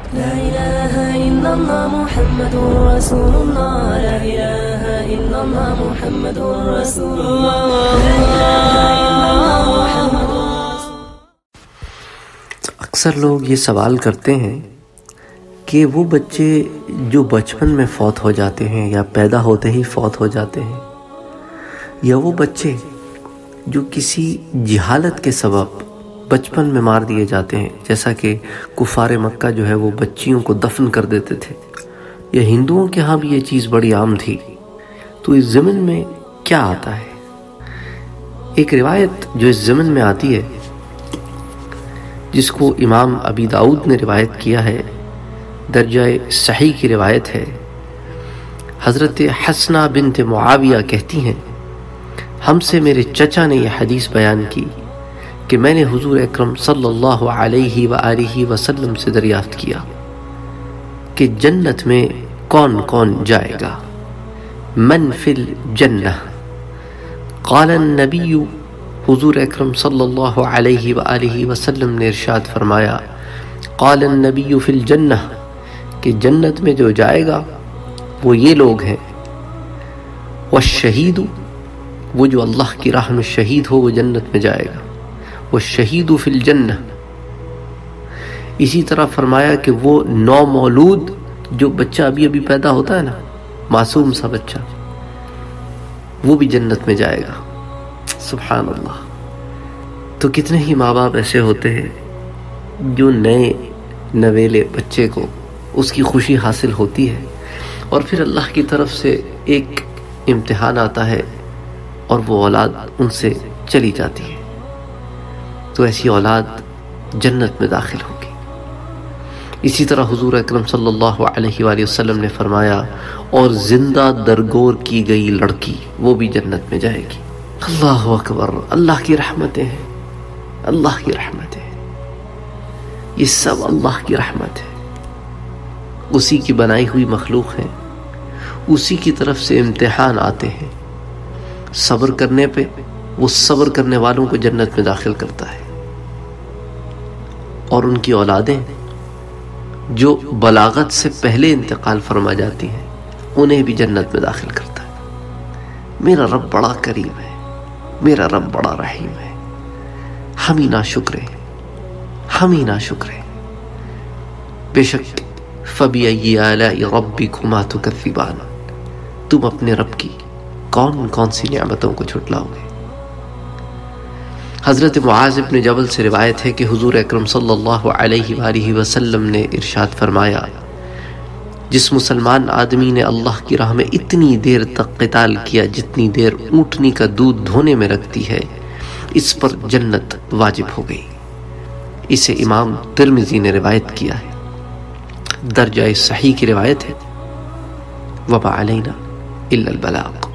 لا إله إلا الله محمد رسول الله لا إله إلا الله محمد رسول الله لا إله إلا الله محمد رسول. اکثر لوگ یہ سوال کرتے ہیں کہ وہ بچے جو بچپن میں فوت ہو جاتے ہیں یا پیدا ہوتے ہی فوت ہو جاتے ہیں، یا وہ بچے جو کسی جہالت کے سبب بچپن میں مار دیے جاتے ہیں، جیسا کہ کفار مکہ جو ہے وہ بچیوں کو دفن کر دیتے تھے، یا ہندوؤں کے ہاں بھی یہ چیز بڑی عام تھی، تو اس ضمن میں کیا آتا ہے؟ ایک روایت جو اس ضمن میں آتی ہے، جس کو امام ابی داؤد نے روایت کیا ہے، درجہ صحیح کی روایت ہے. حضرت حسنہ بنت معاویہ کہتی ہیں، ہم سے میرے چچا نے یہ حدیث بیان کی کہ میں نے حضور اکرم صلی اللہ علیہ وآلہ وسلم سے دریافت کیا کہ جنت میں کون کون جائے گا. من فی الجنہ؟ قال النبی، حضور اکرم صلی اللہ علیہ وآلہ وسلم نے ارشاد فرمایا، قال النبی فی الجنہ، کہ جنت میں جو جائے گا وہ یہ لوگ ہیں. والشہید، وہ جو اللہ کی راہ میں شہید ہو وہ جنت میں جائے گا. والشہید فی الجنہ. اسی طرح فرمایا کہ وہ نومولود جو بچہ ابھی پیدا ہوتا ہے نا، معصوم سا بچہ، وہ بھی جنت میں جائے گا. سبحان اللہ. تو کتنے ہی ماں باپ ایسے ہوتے ہیں جو نئے نویلے بچے کو اس کی خوشی حاصل ہوتی ہے، اور پھر اللہ کی طرف سے ایک امتحان آتا ہے اور وہ اولاد ان سے چلی جاتی ہے، تو ایسی اولاد جنت میں داخل ہوگی. اسی طرح حضور اکرم صلی اللہ علیہ وآلہ وسلم نے فرمایا، اور زندہ درگور کی گئی لڑکی وہ بھی جنت میں جائے گی. اللہ اکبر. اللہ کی رحمتیں ہیں، اللہ کی رحمتیں ہیں، یہ سب اللہ کی رحمت ہے. اسی کی بنائی ہوئی مخلوق ہیں، اسی کی طرف سے امتحان آتے ہیں. صبر کرنے پہ وہ صبر کرنے والوں کو جنت میں داخل کرتا ہے، اور ان کی اولادیں جو بلاغت سے پہلے انتقال فرما جاتی ہیں انہیں بھی جنت میں داخل کرتا ہے. میرا رب بڑا کریم ہے، میرا رب بڑا رحیم ہے. ہم ہی ناشکر ہیں، ہم ہی ناشکر ہیں. بے شک فَبِأَيِّ آلَاءِ رَبِّكُمَا تُكَذِّبَانِ، تم اپنے رب کی کون کون سی نعمتوں کو جھٹلاؤ گے. حضرت معاذ بن جبل سے روایت ہے کہ حضور اکرم صلی اللہ علیہ وآلہ وسلم نے ارشاد فرمایا، جس مسلمان آدمی نے اللہ کی راہ میں اتنی دیر تک قتال کیا جتنی دیر اونٹنی کا دودھ دھونے میں رکھتی ہے، اس پر جنت واجب ہو گئی. اسے امام ترمذی نے روایت کیا ہے، درجہ صحیح کی روایت ہے. وما علینا الا البلاغ.